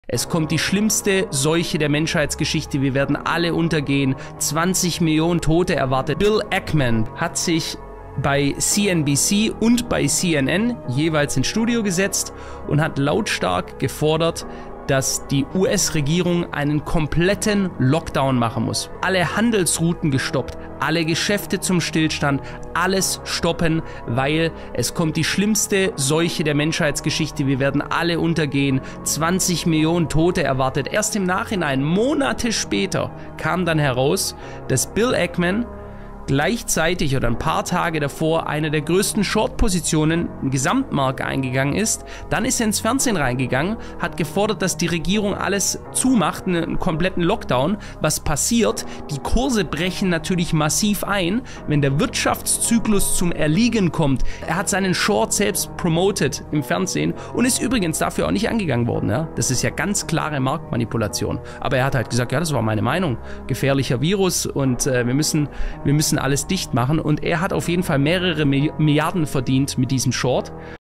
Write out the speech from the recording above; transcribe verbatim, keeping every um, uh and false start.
Es kommt die schlimmste Seuche der Menschheitsgeschichte, wir werden alle untergehen, zwanzig Millionen Tote erwartet. Bill Ackman hat sich bei C N B C und bei C N N jeweils ins Studio gesetzt und hat lautstark gefordert, dass die U S-Regierung einen kompletten Lockdown machen muss. Alle Handelsrouten gestoppt, alle Geschäfte zum Stillstand, alles stoppen, weil es kommt die schlimmste Seuche der Menschheitsgeschichte. Wir werden alle untergehen, zwanzig Millionen Tote erwartet. Erst im Nachhinein, Monate später, kam dann heraus, dass Bill Ackman gleichzeitig oder ein paar Tage davor eine der größten Short-Positionen im Gesamtmarkt eingegangen ist. Dann ist er ins Fernsehen reingegangen, hat gefordert, dass die Regierung alles zumacht, einen kompletten Lockdown. Was passiert? Die Kurse brechen natürlich massiv ein, wenn der Wirtschaftszyklus zum Erliegen kommt. Er hat seinen Short selbst promoted im Fernsehen und ist übrigens dafür auch nicht angegangen worden. Ja? Das ist ja ganz klare Marktmanipulation. Aber er hat halt gesagt, ja, das war meine Meinung. Gefährlicher Virus und äh, wir müssen, wir müssen alles dicht machen und er hat auf jeden Fall mehrere Milliarden verdient mit diesem Short.